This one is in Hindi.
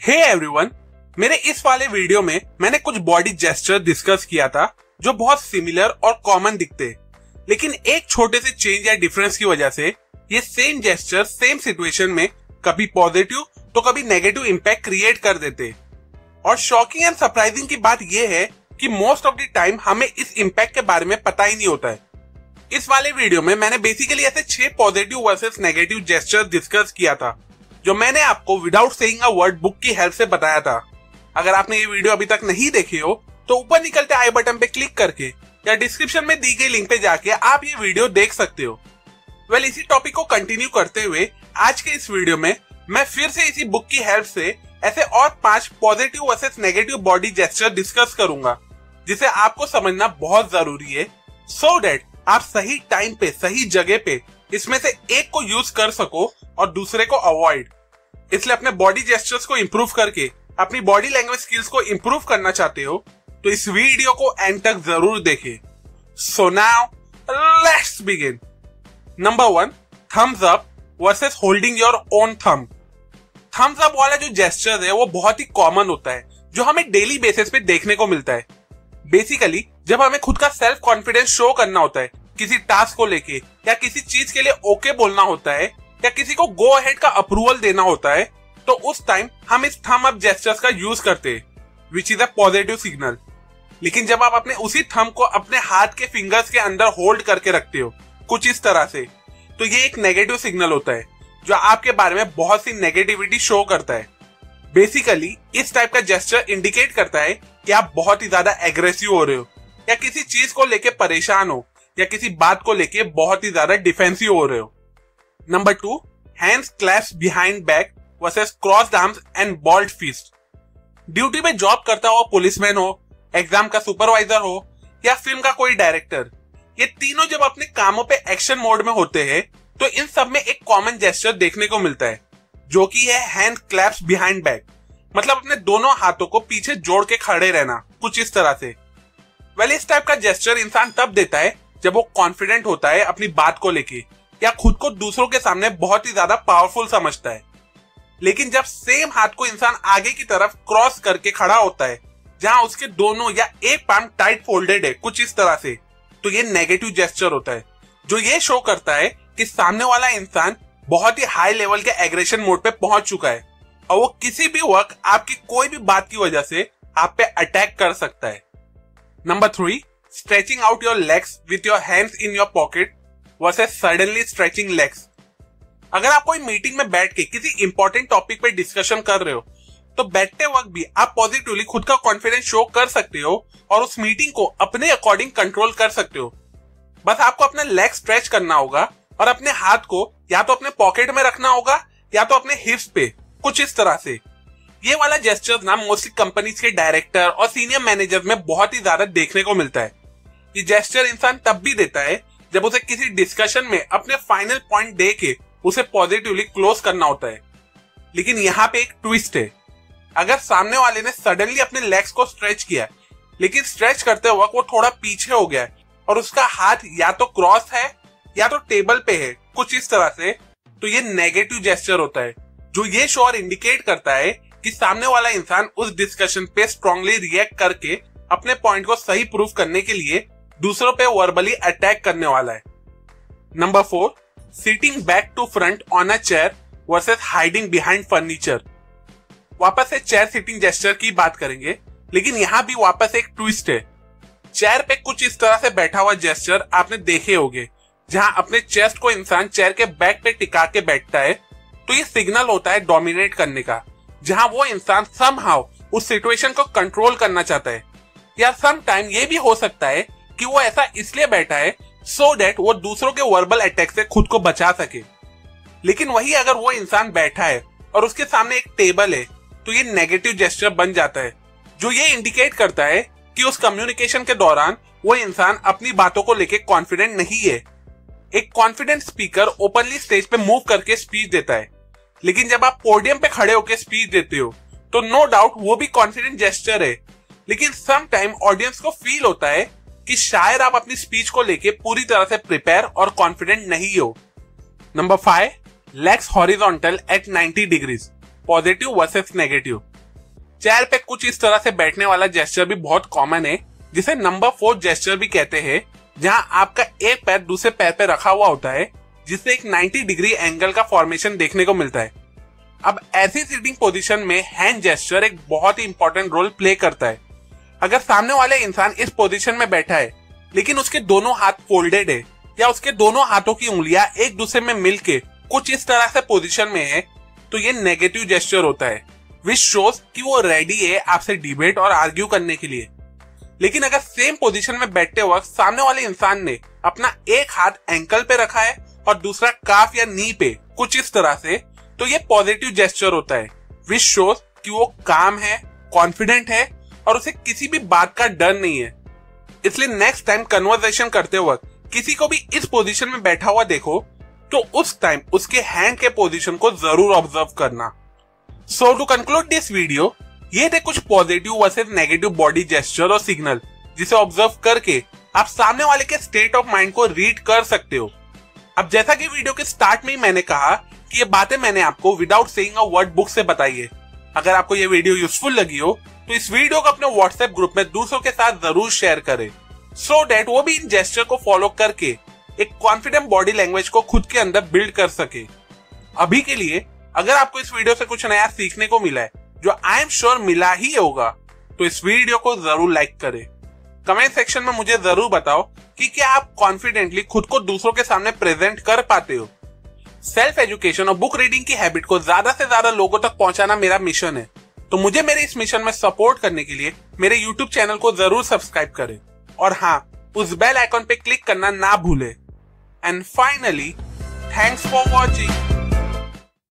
हे एवरीवन, मेरे इस वाले वीडियो में मैंने कुछ बॉडी जेस्चर डिस्कस किया था जो बहुत सिमिलर और कॉमन दिखते, लेकिन एक छोटे से चेंज या डिफरेंस की वजह से ये सेम जेस्चर सेम सिचुएशन में कभी पॉजिटिव तो कभी नेगेटिव इंपैक्ट क्रिएट कर देते। और शॉकिंग एंड सरप्राइजिंग की बात यह है कि मोस्ट ऑफ द टाइम हमें इस इंपैक्ट के बारे में पता ही नहीं होता है। इस वाले वीडियो में मैंने बेसिकली ऐसे 6 positive versus negative gesture discuss किया था जो मैंने आपको without saying a word book की हेल्प से बताया था। अगर आपने ये वीडियो अभी तक नहीं देखे हो तो ऊपर निकलते आई बटन पे क्लिक करके या डिस्क्रिप्शन में दी गई लिंक पे जाके आप ये वीडियो देख सकते हो। वेल, इसी टॉपिक को कंटिन्यू करते हुए आज के इस वीडियो में मैं फिर से इसी बुक की हेल्प से ऐसे और 5 positive versus negative body gesture discuss करूंगा जिसे आपको समझना बहुत जरूरी है सो दैट आप सही टाइम पे सही जगह पे इसमें से एक को यूज कर सको और दूसरे को अवॉइड। इसलिए अपने बॉडी जेस्चर्स को इंप्रूव करके अपनी बॉडी लैंग्वेज स्किल्स को इंप्रूव करना चाहते हो तो इस वीडियो को एंड तक जरूर देखें। So now let's begin. Number 1, thumbs up versus holding your own thumb. Thumbs up वाला जो जेस्चर है वो बहुत ही कॉमन होता है जो हमें डेली बेसिस पे देखने को मिलता है। बेसिकली जब हमें खुद का सेल्फ कॉन्फिडेंस शो करना होता है, किसी टास्क को लेके या किसी चीज के लिए ओके बोलना होता है या किसी को गो अहेड का अप्रूवल देना होता है, तो उस टाइम हम इस थंब अप जेस्चर्स का यूज करते हैं which is a positive signal. लेकिन जब आप अपने उसी थंब को अपने हाथ के फिंगर्स के अंदर होल्ड करके रखते हो कुछ इस तरह से, तो ये एक नेगेटिव सिग्नल होता है जो आपके बारे में बहुत सी नेगेटिविटी शो करता है। बेसिकली इस टाइप का जेस्चर इंडिकेट करता है कि आप बहुत ही ज्यादा एग्रेसिव हो रहे हो या किसी चीज को लेके परेशान हो या किसी बात को लेके बहुत ही ज्यादा डिफेंसिव हो रहे हो। Number 2, hands clasps behind back versus crossed arms and balled fist. Duty पे जॉब करता हुआ पुलिसमैन हो, एग्जाम का सुपरवाइजर हो या फिल्म का कोई डायरेक्टर, ये तीनों जब अपने कामों पे एक्शन मोड में होते हैं तो इन सब में एक कॉमन जेस्चर देखने को मिलता है जो कि है हैंड क्लैप्स बिहाइंड बैक, मतलब अपने दोनों हाथों को पीछे जोड़ के खड़े रहना कुछ इस तरह से। वेल, इस टाइप का जेस्चर इंसान तब देता है जब वो कॉन्फिडेंट होता है अपनी बात को लेके या खुद को दूसरों के सामने बहुत ही ज्यादा पावरफुल समझता है। लेकिन जब सेम हाथ को इंसान आगे की तरफ क्रॉस करके खड़ा होता है जहां उसके दोनों या एक पाम टाइट फोल्डेड है कुछ इस तरह से, तो ये नेगेटिव जेस्चर होता है जो ये शो करता है कि सामने वाला इंसान बहुत ही हाई लेवल के एग्रेशन मोड पे पहुंच चुका है और वो किसी भी वक्त आपकी कोई भी बात की वजह से आप पे अटैक कर सकता है। Number 3, stretching out your legs with your hands in your pocket versus suddenly stretching legs. अगर आप कोई मीटिंग में बैठ के किसी इंपॉर्टेंट टॉपिक पे डिस्कशन कर रहे हो तो बैठते वक्त भी आप पॉजिटिवली खुद का कॉन्फिडेंस शो कर सकते हो और उस मीटिंग को अपने अकॉर्डिंग कंट्रोल कर सकते हो। बस आपको अपना लेग स्ट्रेच करना होगा और अपने हाथ को या तो अपने पॉकेट में रखना होगा या तो अपने हिप्स पे कुछ इस तरह से। ये वाला जेस्चर ना मोस्टली कंपनीज के डायरेक्टर और सीनियर मैनेजर में बहुत ही ज्यादा देखने को मिलता है। ये जेस्चर इंसान तब भी देता है जब उसे किसी डिस्कशन में अपने फाइनल पॉइंट दे के उसे पॉजिटिवली क्लोज करना होता है। लेकिन यहाँ पे एक ट्विस्ट है, अगर सामने वाले ने सडनली अपने लेग्स को स्ट्रेच किया लेकिन स्ट्रेच करते वक्त वो थोड़ा पीछे हो गया और उसका हाथ या तो क्रॉस है या तो टेबल पे है कुछ इस तरह से, तो ये नेगेटिव जेस्चर होता है जो ये शो और इंडिकेट करता है कि सामने वाला इंसान उस डिस्कशन पे स्ट्रांगली रिएक्ट करके अपने पॉइंट को सही प्रूफ करने के लिए दूसरों पे वर्बली अटैक करने वाला है। Number 4, sitting back to front on a chair versus hiding behind furniture. वापस से चेयर सिटिंग जेस्चर की बात करेंगे, लेकिन यहाँ भी वापस एक ट्विस्ट है। चेयर पे कुछ इस तरह से बैठा हुआ जेस्चर आपने देखे होंगे जहां अपने चेस्ट को इंसान चेयर के बैक पे टिका के बैठता है, तो ये सिग्नल होता है डोमिनेट करने का, जहां वो इंसान समहाउ उस सिचुएशन को कंट्रोल करना चाहता है। या सम टाइम ये भी हो सकता है कि वो ऐसा इसलिए बैठा है सो दैट वो दूसरों के वर्बल अटैक से खुद को बचा सके। लेकिन वही अगर वो इंसान बैठा है और उसके सामने एक टेबल है तो ये नेगेटिव जेस्चर बन जाता है जो ये इंडिकेट करता है कि उस कम्युनिकेशन के दौरान वो इंसान अपनी बातों को लेके कॉन्फिडेंट नहीं है। एक कॉन्फिडेंट स्पीकर ओपनली स्टेज पे मूव करके स्पीच देता है, लेकिन जब आप पोडियम पे खड़े होकर स्पीच देते हो तो नो डाउट वो भी कॉन्फिडेंट जेस्चर है, लेकिन सम टाइम ऑडियंस को फील होता है कि शायद आप अपनी स्पीच को लेके पूरी तरह से प्रिपेयर और कॉन्फिडेंट नहीं हो। Number 5, legs horizontal at 90 degrees, positive versus negative. Chair पे कुछ इस तरह से बैठने वाला जेस्चर भी बहुत कॉमन है, जिसे नंबर 4 जेस्चर भी कहते हैं, जहां आपका एक पैर दूसरे पैर पे रखा हुआ होता है, जिससे एक 90 डिग्री एंगल का फॉर्मेशन देखने को मिलता है। अब ऐसी सीटिंग पोजीशन में हैंड जेस्चर एक बहुत ही इंपॉर्टेंट रोल प्ले करता है। अगर सामने वाले इंसान इस पोजीशन में बैठा है लेकिन उसके दोनों हाथ फोल्डेड है या उसके दोनों हाथों की उंगलियां एक दूसरे में मिलके कुछ इस तरह से पोजीशन में है, तो ये नेगेटिव जेस्चर होता है, विच शोज कि वो रेडी है आपसे डिबेट और आर्ग्यू करने के लिए। लेकिन अगर सेम पोजीशन में बैठते वक्त सामने वाले इंसान ने अपना एक हाथ एंकल पे रखा है और दूसरा काफ या नी पे कुछ इस तरह से, तो ये पॉजिटिव जेस्चर होता है, विच शोज कि वो काम है, कॉन्फिडेंट है और उसे किसी भी बात का डर नहीं है। इसलिए नेक्स्ट टाइम कन्वर्सेशन करते वक्त किसी को भी इस पोजीशन में बैठा हुआ देखो तो उस टाइम उसके हैंड के पोजीशन को जरूर ऑब्जर्व करना। So to conclude this video, ये थे कुछ positive versus negative body gesture और सिग्नल जिसे ऑब्जर्व करके आप सामने वाले के स्टेट ऑफ माइंड को रीड कर सकते हो। अब जैसा कि वीडियो के स्टार्ट में ही मैंने कहा कि ये बातें मैंने आपको without saying a word book से बताई है। अगर आपको ये वीडियो यूजफुल लगी हो तो इस वीडियो को अपने व्हाट्सएप ग्रुप में दूसरों के साथ जरूर शेयर करें, सो दैट वो भी इन जेस्चर को फॉलो करके एक कॉन्फिडेंट बॉडी लैंग्वेज को खुद के अंदर बिल्ड कर सके। अभी के लिए अगर आपको इस वीडियो से कुछ नया सीखने को मिला है, जो आई एम श्योर मिला ही होगा, तो इस वीडियो को जरूर लाइक करें। कमेंट सेक्शन में मुझे जरूर बताओ कि क्या आप कॉन्फिडेंटली खुद को दूसरों के सामने प्रेजेंट कर पाते हो। सेल्फ एजुकेशन और बुक रीडिंग की हैबिट को ज्यादा से ज्यादा लोगों तक पहुंचाना मेरा मिशन है, तो मुझे मेरे इस मिशन में सपोर्ट करने के लिए मेरे यूट्यूब चैनल को जरूर सब्सक्राइब करें और हाँ, उस बेल आइकॉन पे क्लिक करना ना भूले। And finally, thanks for watching.